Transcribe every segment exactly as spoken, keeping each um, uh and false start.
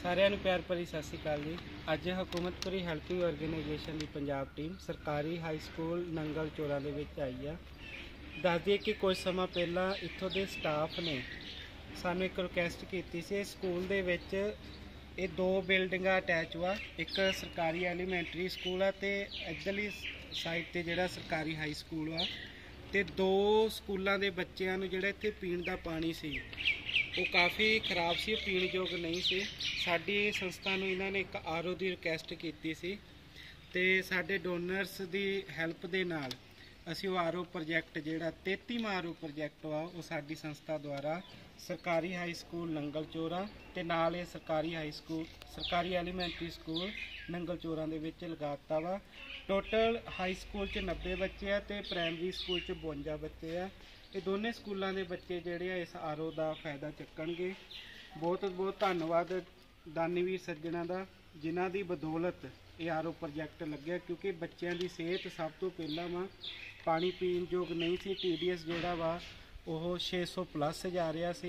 ਸਾਰਿਆਂ ਨੂੰ ਪਿਆਰ ਭਰੀ ਸਤਿ ਸ਼੍ਰੀ ਅਕਾਲ ਜੀ। ਅੱਜ ਹਕੂਮਤਪੁਰੀ ਹੈਲਪਿੰਗ ਆਰਗੇਨਾਈਜੇਸ਼ਨ ਦੀ ਪੰਜਾਬ ਟੀਮ ਸਰਕਾਰੀ ਹਾਈ ਸਕੂਲ ਨੰਗਲ ਚੋਰਾਂ ਦੇ ਵਿੱਚ ਆਈ ਆ। ਦੱਸ ਦਈਏ ਕਿ ਕੁਝ ਸਮਾਂ ਪਹਿਲਾਂ ਇੱਥੋਂ ਦੇ ਸਟਾਫ ਨੇ ਸਾਨੂੰ ਇੱਕ ਰਿਕੁਐਸਟ ਕੀਤੀ ਸੀ। ਸਕੂਲ ਦੇ ਵਿੱਚ ਇਹ ਦੋ ਬਿਲਡਿੰਗਾਂ ਅਟੈਚ ਵਾ, ਇੱਕ ਸਰਕਾਰੀ ਐਲੀਮੈਂਟਰੀ ਸਕੂਲ ਆ ਤੇ ਇੱਧਰਲੀ ਸਾਈਡ ਤੇ ਜਿਹੜਾ ਸਰਕਾਰੀ ਹਾਈ ਸਕੂਲ ਵਾ, ਤੇ ਦੋ ਸਕੂਲਾਂ ਦੇ ਬੱਚਿਆਂ ਨੂੰ ਜਿਹੜਾ ਇੱਥੇ ਪੀਣ ਦਾ ਪਾਣੀ ਸੀ ਉਹ ਕਾफ़ी ख़राब सी, पीण योग नहीं सी। साडी संस्था नूं इन्हां ने एक आर ओ की रिक्वेस्ट की सी ते साडे डोनर्स की हैल्प दे नाल असीं वो आर ओ प्रोजैक्ट जिहड़ा तैंतीवां आर ओ प्रोजैक्ट वा वो साडी संस्था द्वारा सरकारी हाई स्कूल नंगल चोरा ते नाल ये सरकारी हाई स्कूल सरकारी एलीमैंटरी स्कूल नंगल चोरा दे विच लगाता वा। टोटल हाई स्कूल च नब्बे बच्चे आ ते प्राइमरी स्कूल च बवंजा बच्चे आ। ये दोनों स्कूलों के बच्चे जोड़े इस आर ओ का फायदा चुकणगे। बहुत बहुत धन्यवाद दानीवीर सज्जणा का जिन्हों की बदौलत ये आर ओ प्रोजैक्ट लग्या, क्योंकि बच्चों की सेहत सब तो पहला वा पानी पीण योग नहीं सी। टी डी एस जोड़ा वा वो छे सौ प्लस जा रहा सी।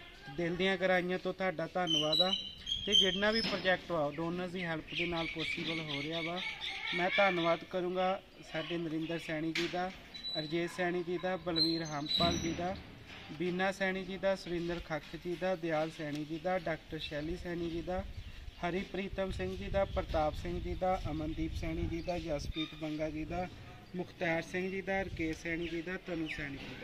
दिल दियां गहराइयां तो तुहाडा धन्नवाद आ ते जिन्ना भी प्रोजैक्ट वा डोनर्स की हैल्प के नाल पॉसीबल हो रहा वा। मैं धन्नवाद करूँगा साडे नरिंदर सैनी जी का, अरजेत सैनी जी का, बलवीर हंपाल जी का, बीना सैनी जी का, सुरिंदर खख जी का, दयाल सैनी जी का, डॉक्टर शैली सैनी जी का, हरिप्रीतम सिंह जी का, प्रताप सिंह जी का, अमनदीप सैनी जी का, जसप्रीत बंगा जी का, मुख्तार सिंह जी का, रकेश सैनी जी का, तनु सैनी जी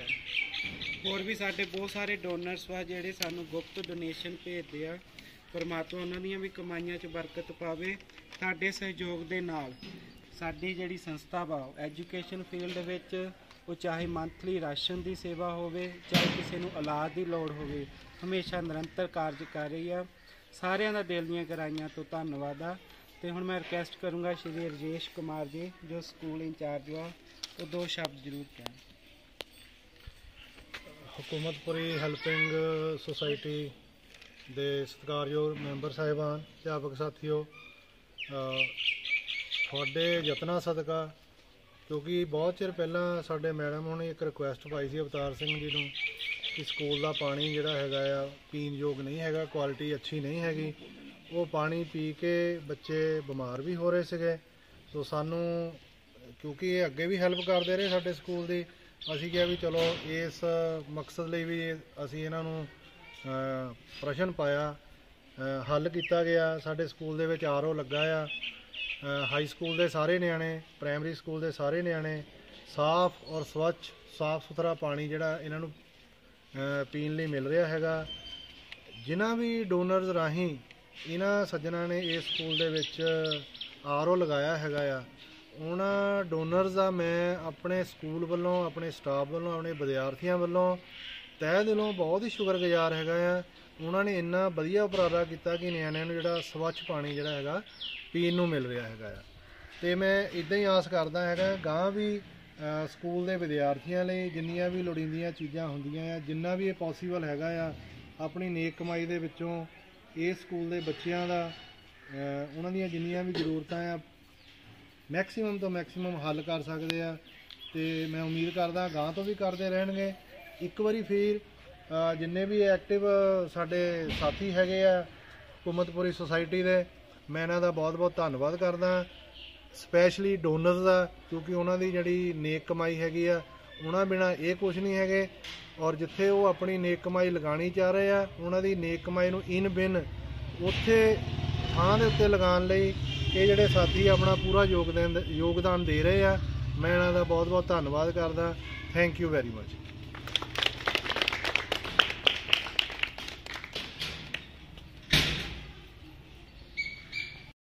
का। होर भी साडे बहुत सारे डोनर्स वा जिहड़े सानू गुप्त डोनेशन भेजते हैं। परमात्मा उन्हां दीयां भी कमाईयां च बरकत पावे। साडे सहयोग दे नाल साडी जिहड़ी संस्था वा एजुकेशन फील्ड विच वो चाहे मंथली राशन की सेवा होवे, चाहे किसी नूं औलाद की लोड़ होवे, हमेशा निरंतर कार्य कर रही है। सारिਆਂ ਦਾ दिल ਦੀਆਂ गहराइयां तो धन्नवाद आ। ते हुण मैं रिक्वेस्ट करूँगा श्री रजेश कुमार जी जो स्कूल इंचार्ज वा वो दो शब्द जरूर कहन। हुकूमतपुरी हैल्पिंग सोसाइटी दे सत्कारयोग मैंबर साहिबान, अध्यापक साथियों, ਤੁਹਾਡੇ ਯਤਨਾਂ ਸਦਕਾ, क्योंकि बहुत चिर पहला साडे मैडम हुणे एक रिक्वेस्ट पाई सी अवतार सिंह जी नूं कि स्कूल का पानी जिहड़ा हैगा आ पीण योग नहीं हैगा, क्वालिटी अच्छी नहीं हैगी। वो पानी पी के बच्चे बीमार भी हो रहे सीगे। तो सानू क्योंकि ये अगे भी हैल्प करते रहे साडे स्कूल की, असीं कहा भी चलो इस मकसद लई भी असीं इन्हां नूं प्रश्न पाया, हल किया गया। साडे school they which R O लगा आ। हाई स्कूल के सारे न्याणे, प्राइमरी स्कूल के सारे न्याणे साफ और स्वच्छ साफ सुथरा पानी जिहड़ा इन्हां नूं पीण लई मिल रहा हैगा। जिन्हां भी डोनर्स राहीं इन्हां सज्जणा ने इस school they which R O लगाया हैगा आ, उन्हां डोनर्स दा मैं अपने स्कूल वालों, अपने स्टाफ वालों, अपने विद्यार्थियों वालों तह दिलों बहुत ही शुक्रगुजार हैगा आ। उन्होंने इन्ना वधिया उपराला किया कि नियाणिਆਂ ਨੂੰ ਜਿਹੜਾ स्वच्छ पानी ਜਿਹੜਾ ਹੈਗਾ पीण नूं मिल रहा है। तो मैं इदां ही आस करदा हैगा गां भी स्कूल के विद्यार्थियों लिए जिन्नियां भी लोड़ींदियां चीज़ां होंदियां आ, जिन्ना भी ये पॉसीबल हैगा आ अपनी नेक कमाई दे विचों इस स्कूल के बच्चों का उन्हां दीयां जिन्नियां भी जरूरतां आ मैक्सीमम तो मैक्सीमम हल कर सकते हैं। तो मैं उम्मीद करदा गां तो भी करते रहणगे। एक बारी फिर जिन्ने भी एक्टिव साडे साथी हैगे आ हुकूमतपुरी सोसाइटी दे, मैं इन्हां दा बहुत बहुत धन्नवाद करदा, स्पैशली डोनर्स का, क्योंकि उन्हां दी जिहड़ी नेक कमाई हैगी आ उन्हां बिना ये कुछ नहीं हैगे। और जिथे वो अपनी नेक कमाई लगानी चाह रहे आ उन्हां दी नेक कमाई नूं इन बिन उत्थे थां दे उत्ते लगाउण लई ये जिहड़े साथी अपना पूरा योगदान योगदान दे रहे आ। मैं इन्हां दा बहुत बहुत धन्नवाद करदा। Thank you very much.